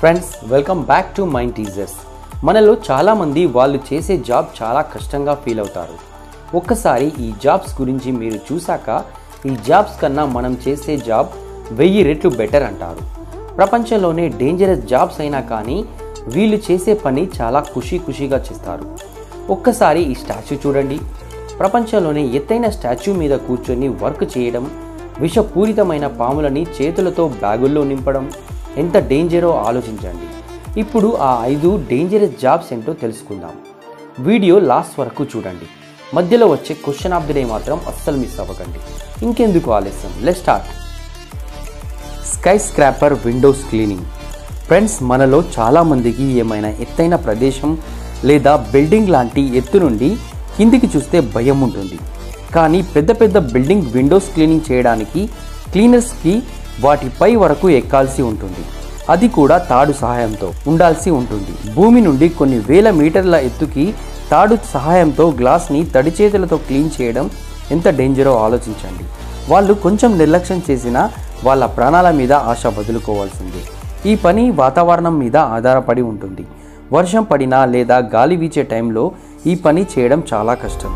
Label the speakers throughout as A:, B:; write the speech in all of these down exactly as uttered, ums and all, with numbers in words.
A: Friends welcome back to mind teasers. మనలో చాలామంది వాళ్ళు చేసే జాబ్ చాలా కష్టంగా ఫీల్ అవుతారు. ఒక్కసారి ఈ జాబ్స్ గురించి మీరు చూశాక ఈ జాబ్స్ కన్నా మనం చేసే జాబ్ వెయ్యి రెట్లు బెటర్ అంటారు. ప్రపంచంలోనే డేంజరస్ జాబ్స్ అయినా కానీ వీళ్ళు చేసే పని చాలా ఖుషీ ఖుషీగా చేస్తారు. ఒక్కసారి ఈ స్టాచ్యూ చూడండి. ప్రపంచంలోనే ఎత్తైన స్టాచ్యూ మీద కూర్చొని వర్క్ చేయడం, విషపూరితమైన పాములని చేతులతో బ్యాగుల్లో నింపడం ఎంత డేంజరో ఆలోచించండి. ఇప్పుడు ఆ ఐదు డేంజరస్ జాబ్స్ ఏంటో తెలుసుకుందాం. వీడియో లాస్ట్ వరకు చూడండి. మధ్యలో వచ్చే క్వశ్చన్ ఆఫ్ ది డే మాత్రం అస్సలు మిస్ అవ్వకండి. ఇంకెందుకు ఆలస్యం, let's start. Skyscraper windows cleaning. Friends, మనలో చాలామందికి ఏమైనా ఎత్తైన ప్రదేశం లేదా బిల్డింగ్ లాంటి ఎత్తు నుండి కిందికి చూస్తే భయం ఉంటుంది. కానీ పెద్ద పెద్ద బిల్డింగ్ విండోస్ క్లీనింగ్ చేయడానికి క్లీనర్స్కి వాటిపై వరకు ఎక్కాల్సి ఉంటుంది. అది కూడా తాడు సహాయంతో ఉండాల్సి ఉంటుంది. భూమి నుండి కొన్ని వేల మీటర్ల ఎత్తుకి తాడు సహాయంతో గ్లాస్ని తడి చేతులతో క్లీన్ చేయడం ఎంత డేంజరో ఆలోచించండి. వాళ్ళు కొంచెం నిర్లక్ష్యం చేసినా వాళ్ళ ప్రాణాల మీద ఆశ వదులుకోవాల్సిందే. ఈ పని వాతావరణం మీద ఆధారపడి ఉంటుంది. వర్షం పడినా లేదా గాలి వీచే టైంలో ఈ పని చేయడం చాలా కష్టం.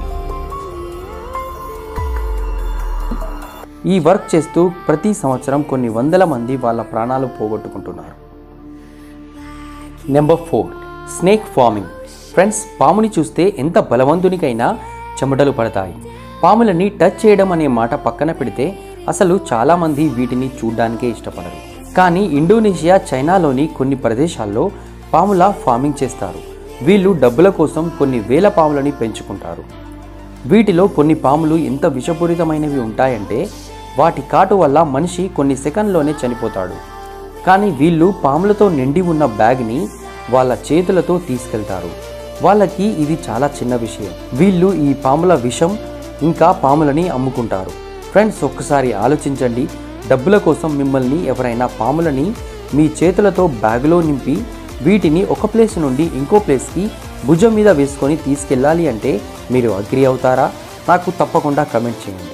A: ఈ వర్క్ చేస్తూ ప్రతి సంవత్సరం కొన్ని వందల మంది వాళ్ళ ప్రాణాలు పోగొట్టుకుంటున్నారు. Number four, snake farming. Friends, పాముని చూస్తే ఎంత బలవంతునికైనా చెమటలు పడతాయి. పాములని టచ్ చేయడం అనే మాట పక్కన పెడితే అసలు చాలామంది వీటిని చూడ్డానికే ఇష్టపడరు. కానీ ఇండోనేషియా, చైనాలోని కొన్ని ప్రదేశాల్లో పాముల ఫార్మింగ్ చేస్తారు. వీళ్ళు డబ్బుల కోసం కొన్ని వేల పాములని పెంచుకుంటారు. వీటిలో కొన్ని పాములు ఎంత విషపూరితమైనవి ఉంటాయంటే వాటి కాటు వల్ల మనిషి కొన్ని సెకండ్లోనే చనిపోతాడు. కానీ వీళ్ళు పాములతో నిండి ఉన్న బ్యాగ్ని వాళ్ళ చేతులతో తీసుకెళ్తారు. వాళ్ళకి ఇది చాలా చిన్న విషయం. వీళ్ళు ఈ పాముల విషం ఇంకా పాములని అమ్ముకుంటారు. ఫ్రెండ్స్, ఒక్కసారి ఆలోచించండి. డబ్బుల కోసం మిమ్మల్ని ఎవరైనా పాములని మీ చేతులతో బ్యాగులో నింపి వీటిని ఒక ప్లేస్ నుండి ఇంకో ప్లేస్కి భుజం మీద వేసుకొని తీసుకెళ్ళాలి అంటే మీరు అగ్రీ అవుతారా? నాకు తప్పకుండా కమెంట్ చేయండి.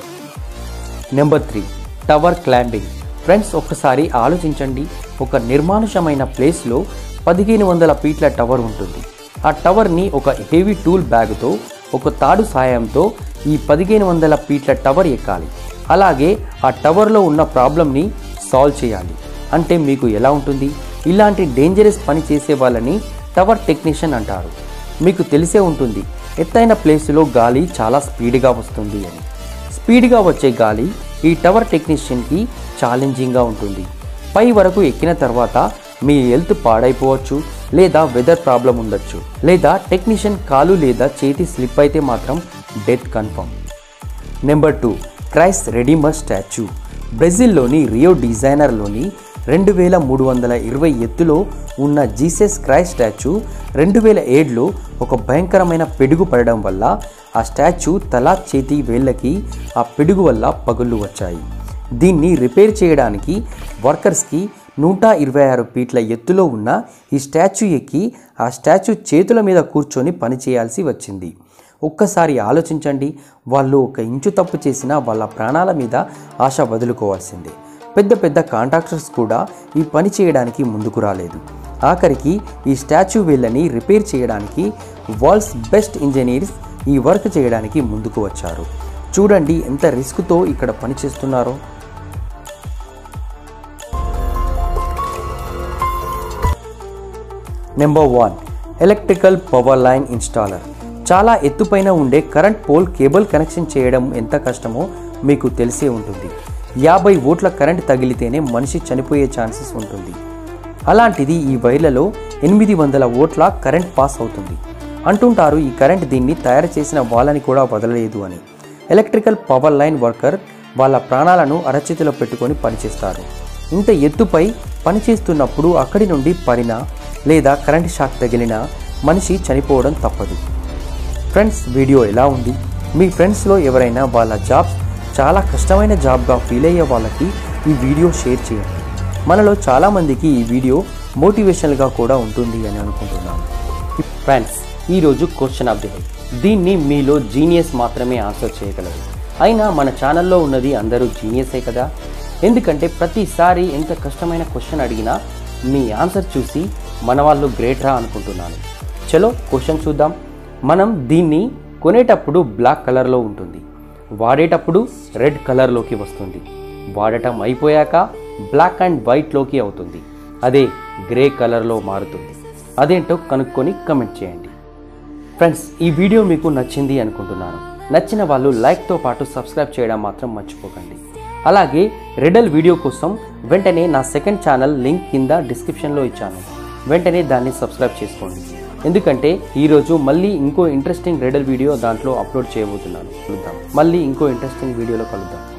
A: Number three, tower climbing. Friends, ఒక్కసారి ఆలోచించండి. ఒక నిర్మానుషమైన ప్లేస్లో పదిహేను వందల ఫీట్ల టవర్ ఉంటుంది. ఆ టవర్ని ఒక హెవీ టూల్ బ్యాగ్తో ఒక తాడు సాయంతో ఈ పదిహేను వందల ఫీట్ల టవర్ ఎక్కాలి. అలాగే ఆ టవర్లో ఉన్న ప్రాబ్లమ్ని సాల్వ్ చేయాలి. అంటే మీకు ఎలా ఉంటుంది? ఇలాంటి డేంజరస్ పని చేసే వాళ్ళని టవర్ టెక్నీషియన్ అంటారు. మీకు తెలిసే ఉంటుంది, ఎత్తైన ప్లేస్లో గాలి చాలా స్పీడ్గా వస్తుంది అని. స్పీడ్గా వచ్చే గాలి ఈ టవర్ టెక్నీషియన్కి ఛాలెంజింగ్గా ఉంటుంది. పై వరకు ఎక్కిన తర్వాత మీ హెల్త్ పాడైపోవచ్చు, లేదా వెదర్ ప్రాబ్లం ఉండొచ్చు, లేదా టెక్నీషియన్ కాలు లేదా చేతి స్లిప్ అయితే మాత్రం death confirm. Number two, Christ Redeemer statue. బ్రెజిల్లోని రియో డిజైనర్లోని రెండు వేల మూడు వందల ఇరవై ఎత్తులో ఉన్న జీసస్ క్రైస్ట్ స్టాచ్యూ రెండు వేల ఏడులో ఒక భయంకరమైన పిడుగు పడడం వల్ల ఆ స్టాచ్యూ తల, చేతి వేళ్ళకి ఆ పిడుగు వల్ల పగుళ్ళు వచ్చాయి. దీన్ని రిపేర్ చేయడానికి వర్కర్స్కి నూట ఇరవై ఆరు ఫీట్ల ఎత్తులో ఉన్న ఈ స్టాచ్యూ ఎక్కి ఆ స్టాచ్యూ చేతుల మీద కూర్చొని పనిచేయాల్సి వచ్చింది. ఒక్కసారి ఆలోచించండి. వాళ్ళు ఒక ఇంచు తప్పు చేసినా వాళ్ళ ప్రాణాల మీద ఆశ వదులుకోవాల్సిందే. పెద్ద పెద్ద కాంట్రాక్టర్స్ కూడా ఈ పని చేయడానికి ముందుకు రాలేదు. ఆఖరికి ఈ స్టాచ్యూ వీళ్ళని రిపేర్ చేయడానికి వరల్డ్స్ బెస్ట్ ఇంజనీర్స్ ఈ వర్క్ చేయడానికి ముందుకు వచ్చారు. చూడండి ఎంత రిస్క్తో ఇక్కడ పనిచేస్తున్నారో. Number one, electrical power line installer. చాలా ఎత్తుపైన ఉండే కరెంట్ పోల్ కేబుల్ కనెక్షన్ చేయడం ఎంత కష్టమో మీకు తెలిసే ఉంటుంది. యాభై వోల్ట్ల కరెంట్ తగిలితేనే మనిషి చనిపోయే ఛాన్సెస్ ఉంటుంది. అలాంటిది ఈ వైర్లలో ఎనిమిది వందల వోల్ట్ల కరెంట్ పాస్ అవుతుంది. అంటుంటారు ఈ కరెంట్ దీన్ని తయారు చేసిన వాళ్ళని కూడా వదలలేదు అని. ఎలక్ట్రికల్ పవర్ లైన్ వర్కర్ వాళ్ళ ప్రాణాలను అరచేతిలో పెట్టుకొని పనిచేస్తారు. ఇంత ఎత్తుపై పనిచేస్తున్నప్పుడు అక్కడి నుండి పడినా లేదా కరెంట్ షాక్ తగిలినా మనిషి చనిపోవడం తప్పదు. ఫ్రెండ్స్, వీడియో ఎలా ఉంది? మీ ఫ్రెండ్స్లో ఎవరైనా వాళ్ళ జాబ్ చాలా కష్టమైన జాబ్గా ఫీల్ అయ్యే వాళ్ళకి ఈ వీడియో షేర్ చేయండి. మనలో చాలామందికి ఈ వీడియో మోటివేషనల్గా కూడా ఉంటుంది అని అనుకుంటున్నాను. ఫ్రెండ్స్, ఈరోజు క్వశ్చన్ ఆఫ్ ది డే. దీన్ని మీలో జీనియస్ మాత్రమే ఆన్సర్ చేయగలరు. అయినా మన ఛానల్లో ఉన్నది అందరూ జీనియసే కదా. ఎందుకంటే ప్రతిసారి ఎంత కష్టమైన క్వశ్చన్ అడిగినా మీ ఆన్సర్ చూసి మన వాళ్ళు గ్రేట్ రా అనుకుంటున్నాను. చలో క్వశ్చన్ చూద్దాం. మనం దీన్ని కొనేటప్పుడు బ్లాక్ కలర్లో ఉంటుంది, వాడేటప్పుడు రెడ్ కలర్లోకి వస్తుంది, వాడటం అయిపోయాక బ్లాక్ అండ్ వైట్లోకి అవుతుంది, అదే గ్రే కలర్లో మారుతుంది. అదేంటో కనుక్కొని కమెంట్ చేయండి. ఫ్రెండ్స్, ఈ వీడియో మీకు నచ్చింది అనుకుంటున్నాను. నచ్చిన వాళ్ళు లైక్తో పాటు సబ్స్క్రైబ్ చేయడం మాత్రం మర్చిపోకండి. అలాగే రెడల్ వీడియో కోసం వెంటనే నా సెకండ్ ఛానల్ లింక్ కింద డిస్క్రిప్షన్లో ఇచ్చాను, వెంటనే దాన్ని సబ్స్క్రైబ్ చేసుకోండి. ఎందుకంటే ఈరోజు మళ్ళీ ఇంకో ఇంట్రెస్టింగ్ రెడల్ వీడియో దాంట్లో అప్లోడ్ చేయబోతున్నాను. కలుద్దాం, మళ్ళీ ఇంకో ఇంట్రెస్టింగ్ వీడియోలో కలుద్దాం.